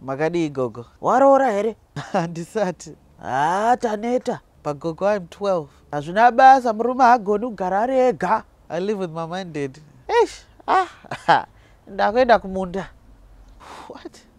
Makadii gogo? Waroora here? Handisati. Taneta. Pagogo, I'm 12. Hazvina basa, murume hagoni kugara ari ega. I live with mama and dad. Ndakuenda kumunda. What?